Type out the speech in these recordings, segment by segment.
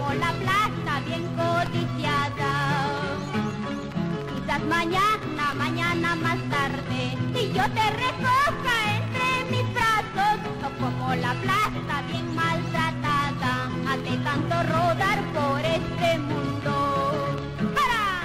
como la plata bien codiciada. Quizás mañana más tarde, y yo te recoja entre mis brazos, como la plata bien maltratada, de tanto rodar por este mundo. ¡Para!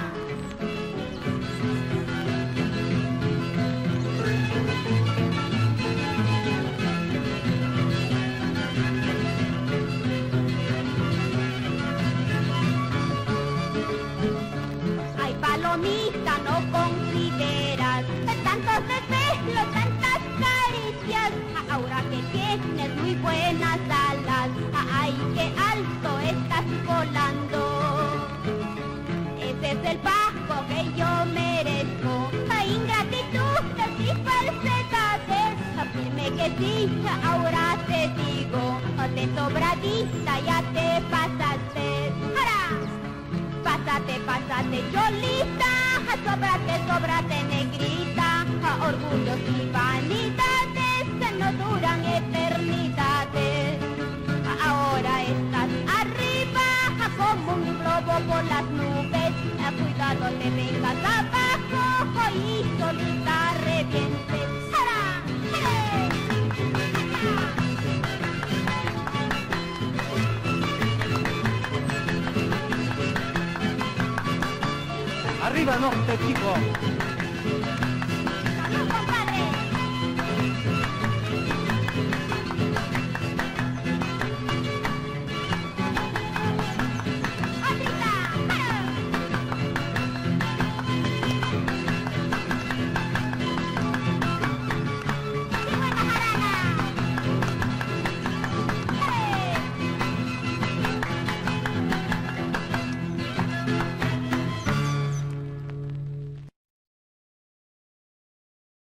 Ay, palomita, no consideras tantos desvelos, tantas caricias, ahora que tienes muy buenas alas, ay, qué alto estás volando. Ese es el pago que yo merezco, ingratitudes y falsedades, firme que sí, ahora te digo, de sobradita ya te pasaste. ¡Para! Pásate, Cholita, sóbrate, negrita, orgullos y vanidades no duran eternidades. Ahora estás arriba como un globo por las nubes, cuidado te vengas abajo y solita revientes. ¡Para! Arriba norte, chico.